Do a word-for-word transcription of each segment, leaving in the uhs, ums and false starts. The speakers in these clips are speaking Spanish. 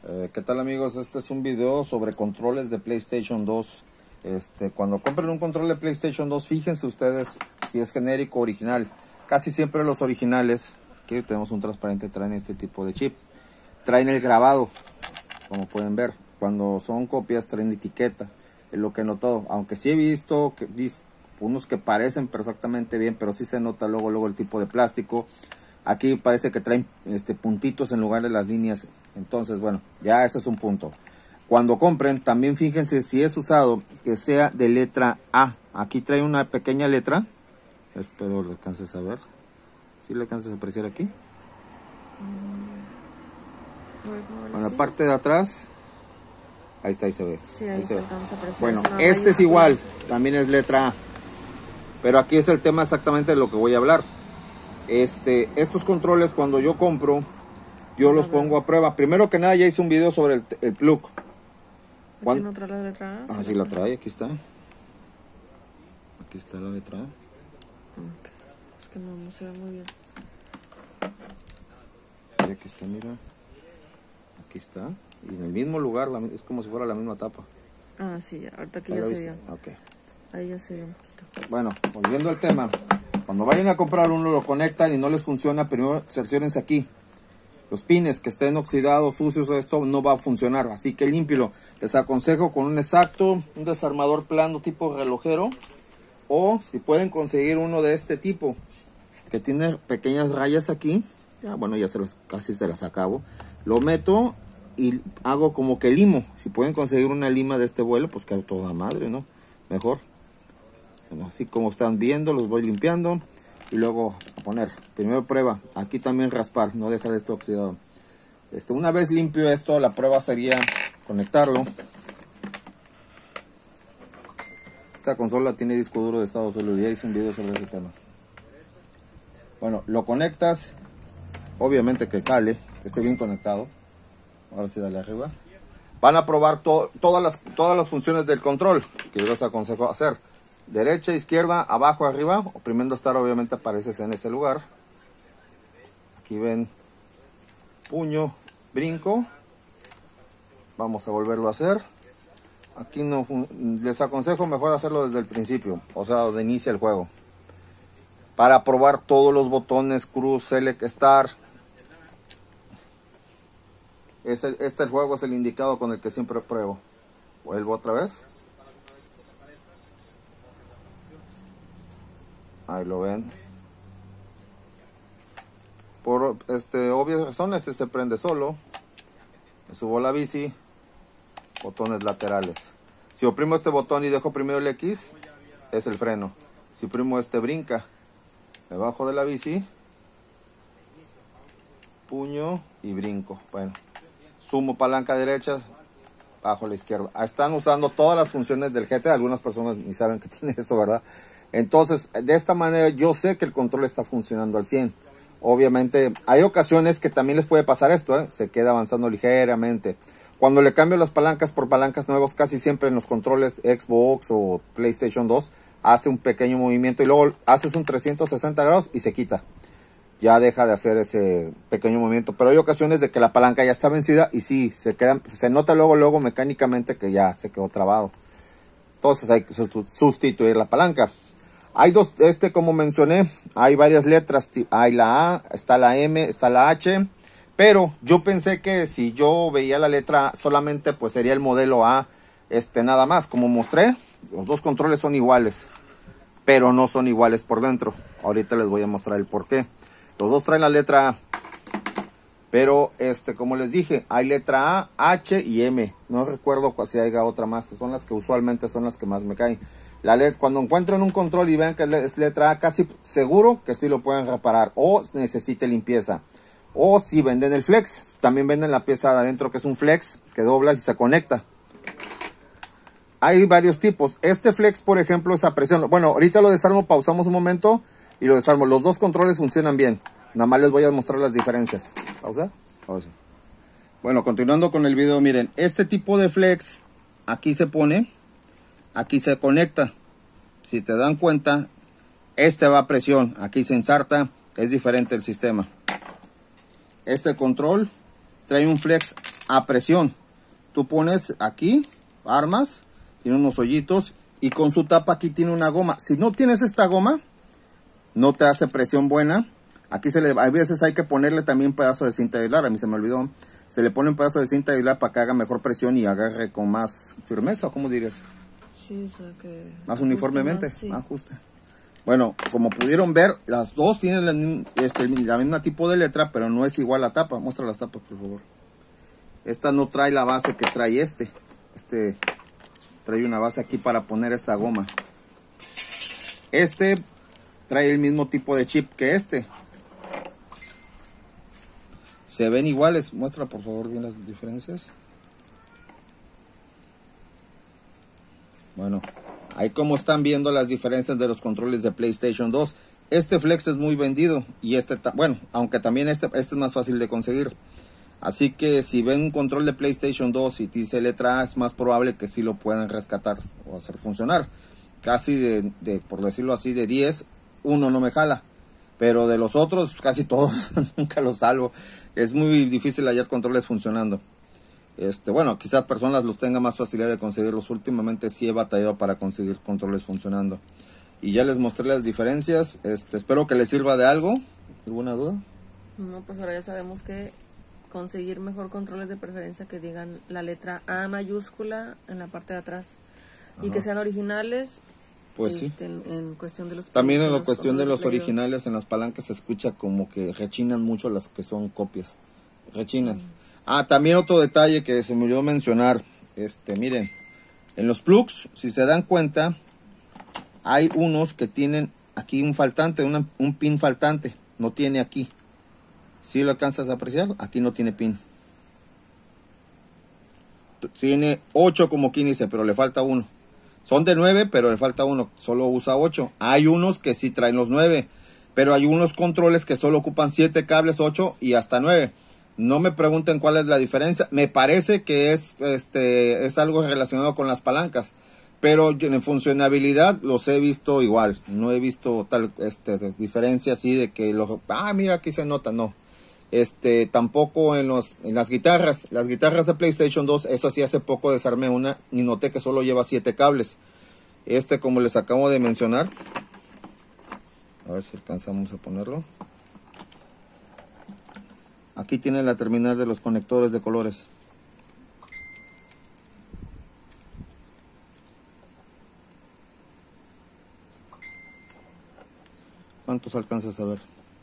Eh, ¿Qué tal, amigos? Este es un video sobre controles de PlayStation dos. Este, cuando compren un control de PlayStation dos, fíjense ustedes si es genérico o original. Casi siempre los originales, aquí tenemos un transparente, traen este tipo de chip. Traen el grabado, como pueden ver. Cuando son copias traen etiqueta, es lo que he notado. Aunque sí he visto que, unos que parecen perfectamente bien, pero sí se nota luego, luego el tipo de plástico. Aquí parece que traen este, puntitos en lugar de las líneas. Entonces, bueno, ya ese es un punto. Cuando compren, también fíjense si es usado, que sea de letra A. Aquí trae una pequeña letra. Espero le alcances a ver. ¿Sí le alcances a apreciar aquí? En la parte de atrás. Ahí está, ahí se ve. Sí, ahí, ahí se, se alcanza a apreciar. Bueno, este es igual. También es letra A. Pero aquí es el tema exactamente de lo que voy a hablar. Este, estos controles cuando yo compro, yo los pongo a prueba. Primero que nada ya hice un video sobre el, el plug. ¿Aquí no trae la letra A? Ah, sí la trae, aquí está. Aquí está la letra A. Okay. Es que no, no se ve muy bien. Y aquí está, mira. Aquí está. Y en el mismo lugar, es como si fuera la misma tapa. Ah, sí, ya. Ahorita aquí ya se vio. Okay. Ahí ya se vio un poquito. Bueno, volviendo al tema. Cuando vayan a comprar uno, lo conectan y no les funciona, primero cerciórense aquí. Los pines que estén oxidados, sucios, esto no va a funcionar, así que límpielo. Les aconsejo con un exacto, un desarmador plano tipo relojero, o si pueden conseguir uno de este tipo, que tiene pequeñas rayas aquí, ya bueno, ya se las, casi se las acabo. Lo meto y hago como que limo. Si pueden conseguir una lima de este vuelo, pues queda toda madre, ¿no? Mejor. Bueno, así como están viendo, los voy limpiando y luego a poner. Primero prueba, aquí también raspar, no deja de esto oxidado. Este, una vez limpio esto, la prueba sería conectarlo. Esta consola tiene disco duro de estado sólido, ya hice un video sobre ese tema. Bueno, lo conectas, obviamente que cale, que esté bien conectado. Ahora sí, dale arriba. Van a probar to todas, las, todas las funciones del control que yo les aconsejo hacer. Derecha, izquierda, abajo, arriba. Oprimiendo estar, obviamente apareces en ese lugar. Aquí ven puño, brinco. Vamos a volverlo a hacer. Aquí no, les aconsejo mejor hacerlo desde el principio, o sea, donde inicia el juego. Para probar todos los botones, cruz, select, start. Este, este juego es el indicado con el que siempre pruebo. Vuelvo otra vez. Ahí lo ven. Por este, obvias razones, este se prende solo. Me subo la bici. Botones laterales. Si oprimo este botón y dejo primero el X, es el freno. Si oprimo este, brinca. Me bajo de la bici. Puño y brinco. Bueno. Sumo palanca derecha. Bajo la izquierda. Están usando todas las funciones del G T A. Algunas personas ni saben que tiene esto, ¿verdad? Entonces, de esta manera yo sé que el control está funcionando al cien. Obviamente, hay ocasiones que también les puede pasar esto, ¿eh? Se queda avanzando ligeramente. Cuando le cambio las palancas por palancas nuevas, casi siempre en los controles Xbox o PlayStation dos, hace un pequeño movimiento y luego haces un trescientos sesenta grados y se quita. Ya deja de hacer ese pequeño movimiento. Pero hay ocasiones de que la palanca ya está vencida y sí, se, queda, se nota luego, luego mecánicamente que ya se quedó trabado. Entonces hay que sustituir la palanca. Hay dos, este como mencioné, hay varias letras, hay la A, está la M, está la H, pero yo pensé que si yo veía la letra A solamente pues sería el modelo A, este nada más, como mostré, los dos controles son iguales, pero no son iguales por dentro. Ahorita les voy a mostrar el por qué. Los dos traen la letra A, pero este como les dije, hay letra A, H y M, no recuerdo si haya otra más, son las que usualmente son las que más me caen. La letra, cuando encuentren un control y vean que es letra A, casi seguro que sí lo pueden reparar o necesite limpieza. O si venden el flex, también venden la pieza de adentro que es un flex que dobla y se conecta. Hay varios tipos. Este flex, por ejemplo, es a presión. Bueno, ahorita lo desarmo, pausamos un momento y lo desarmo. Los dos controles funcionan bien. Nada más les voy a mostrar las diferencias. ¿Pausa? Pausa. Bueno, continuando con el video, miren, este tipo de flex aquí se pone. Aquí se conecta. Si te dan cuenta, este va a presión. Aquí se ensarta. Es diferente el sistema. Este control trae un flex a presión. Tú pones aquí, armas, tiene unos hoyitos y con su tapa aquí tiene una goma. Si no tienes esta goma, no te hace presión buena. Aquí se le, a veces hay que ponerle también un pedazo de cinta de aislar, a mí se me olvidó. Se le pone un pedazo de cinta de aislar para que haga mejor presión y agarre con más firmeza, ¿cómo dirías? Sí, o sea que... Más uniformemente, más, sí. más ajuste. Bueno, como pudieron ver, las dos tienen la, este, la misma tipo de letra, pero no es igual la tapa. Muestra las tapas, por favor. Esta no trae la base que trae este. Este trae una base aquí para poner esta goma. Este trae el mismo tipo de chip que este. Se ven iguales. Muestra, por favor, bien las diferencias. Bueno, ahí como están viendo las diferencias de los controles de PlayStation dos. Este Flex es muy vendido y este, bueno, aunque también este, este es más fácil de conseguir. Así que si ven un control de PlayStation dos y dice letra A, es más probable que sí lo puedan rescatar o hacer funcionar. Casi de, de por decirlo así, de diez, uno no me jala. Pero de los otros, casi todos, nunca los salvo. Es muy difícil hallar controles funcionando. Este, bueno, quizás personas los tengan más facilidad de conseguirlos. Últimamente sí he batallado para conseguir controles funcionando. Y ya les mostré las diferencias. Este, espero que les sirva de algo. ¿Alguna duda? No, pues ahora ya sabemos que conseguir mejor controles de preferencia que digan la letra A mayúscula en la parte de atrás. Ajá. Y que sean originales. Pues este, sí. En, en cuestión de los También en la cuestión de los originales, en las palancas se escucha como que rechinan mucho las que son copias. Rechinan. Mm. Ah, también otro detalle que se me olvidó mencionar. Este, miren, en los plugs, si se dan cuenta, hay unos que tienen aquí un faltante, una, un pin faltante. No tiene aquí. ¿Sí lo alcanzas a apreciar? Aquí no tiene pin. Tiene ocho como quince, pero le falta uno. Son de nueve, pero le falta uno. Solo usa ocho. Hay unos que sí traen los nueve, pero hay unos controles que solo ocupan siete cables, ocho y hasta nueve. No me pregunten cuál es la diferencia. Me parece que es, este, es algo relacionado con las palancas. Pero en funcionabilidad los he visto igual. No he visto tal este, diferencia así de que los... Ah, mira, aquí se nota, no. Este, tampoco en, los, en las guitarras. Las guitarras de PlayStation dos, eso sí hace poco desarmé una y noté que solo lleva siete cables. Este, como les acabo de mencionar. A ver si alcanzamos a ponerlo. Aquí tiene la terminal de los conectores de colores. ¿Cuántos alcanzas a ver?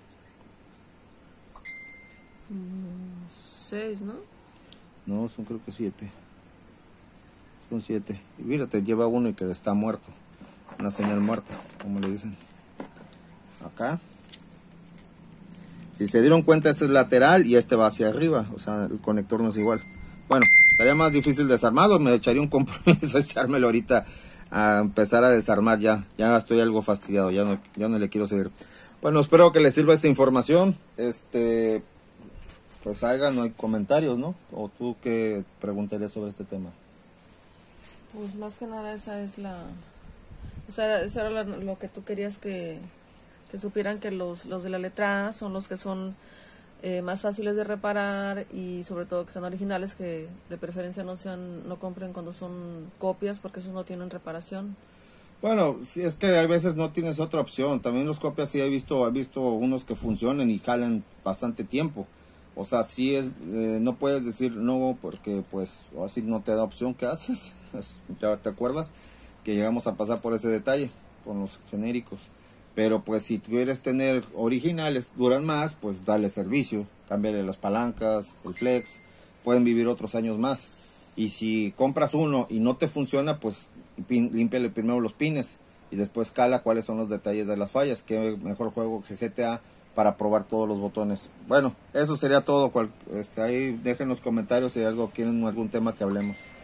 Mm, seis, ¿no? No, son creo que siete. Son siete. Y mírate, lleva uno y que está muerto. Una señal muerta, como le dicen. Acá. Si se dieron cuenta, este es lateral y este va hacia arriba. O sea, el conector no es igual. Bueno, estaría más difícil desarmarlo. Me echaría un compromiso echármelo ahorita a empezar a desarmar ya. Ya estoy algo fastidiado. Ya no, ya no le quiero seguir. Bueno, espero que les sirva esta información. Este, pues hagan, no hay comentarios, ¿no? ¿O tú qué preguntarías sobre este tema? Pues más que nada esa es la... O sea, eso era lo, lo que tú querías que... que supieran que los, los de la letra A son los que son eh, más fáciles de reparar y sobre todo que sean originales, que de preferencia no sean, no compren cuando son copias porque esos no tienen reparación. Bueno, si es que hay veces no tienes otra opción. También los copias sí he visto, he visto unos que funcionan y jalan bastante tiempo. O sea, sí es, eh, no puedes decir no porque pues así no te da opción. ¿Qué haces? ¿Te, te acuerdas? Que llegamos a pasar por ese detalle con los genéricos. Pero pues si quieres tener originales, duran más, pues dale servicio, cámbiale las palancas, el flex, pueden vivir otros años más. Y si compras uno y no te funciona, pues límpiale primero los pines y después cala cuáles son los detalles de las fallas. Qué mejor juego que G T A para probar todos los botones. Bueno, eso sería todo. Este, ahí dejen los comentarios si hay algo, quieren algún tema que hablemos.